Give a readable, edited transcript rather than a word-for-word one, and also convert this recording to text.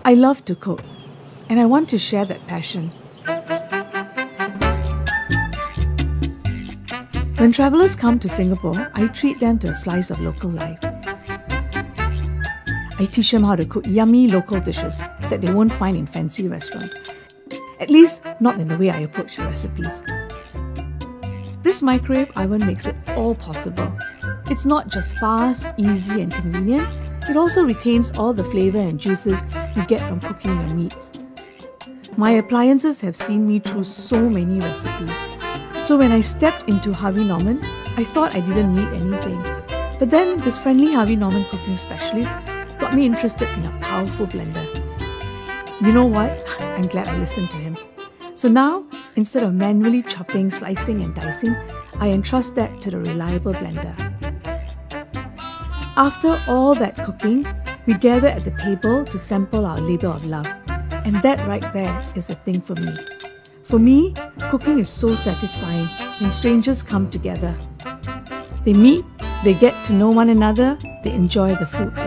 I love to cook, and I want to share that passion. When travelers come to Singapore, I treat them to a slice of local life. I teach them how to cook yummy local dishes that they won't find in fancy restaurants. At least, not in the way I approach the recipes. This microwave oven makes it all possible. It's not just fast, easy and convenient, it also retains all the flavour and juices you get from cooking your meats. My appliances have seen me through so many recipes. So when I stepped into Harvey Norman, I thought I didn't need anything. But then this friendly Harvey Norman cooking specialist got me interested in a powerful blender. You know what? I'm glad I listened to him. So now, instead of manually chopping, slicing and dicing, I entrust that to the reliable blender. After all that cooking, we gather at the table to sample our labour of love. And that right there is the thing for me. For me, cooking is so satisfying when strangers come together. They meet, they get to know one another, they enjoy the food.